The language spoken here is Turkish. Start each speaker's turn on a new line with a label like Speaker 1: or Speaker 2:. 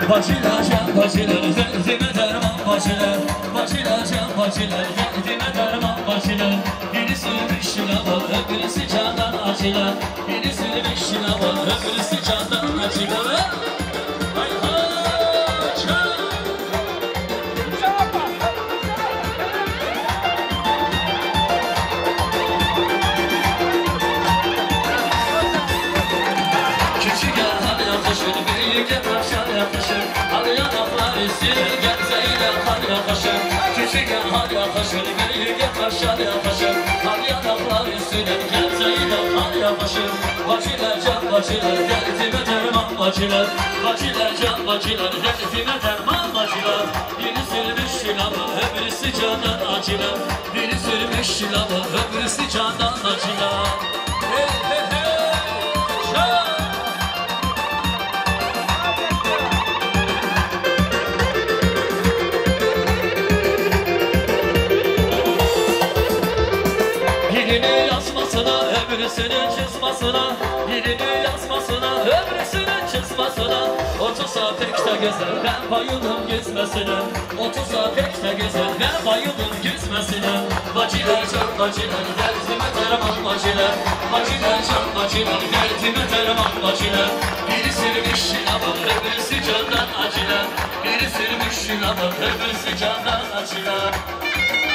Speaker 1: Bacılar, can bacılar, derdime derman bacılar. Bacılar, can bacılar, derdime derman bacılar. Birisi müşküle var, öbürüsü candan acılar. Birisi müşküle var, öbürüsü candan acılar. Küçükken har yakışır, büyüge kaşar yakışır. Har yanaklar üstüne gerçeğine har yakışır. Bacılar, can bacılar, derdime derman bacılar. Bacılar, can bacılar, derdime derman bacılar. Biri sürmüş silahı, öbürüsü candan acılar. Biri sürmüş silahı, öbürüsü candan acılar. Hey hey hey, şah! Birini yazmasına, öbürüsünün çizmasına. Birini yazmasına, öbürüsünün çizmasına. Otursa pek de güzel, ben bayıldım gizmesine. Otursa pek de güzel, ben bayıldım gizmesine. Bacılar, can bacılar, derdime derman bacılar. Bacılar, can bacılar, derdime derman bacılar. Biri sürmüş şilabı, öbürüsü candan acılar. Biri sürmüş şilabı, öbürüsü candan acılar.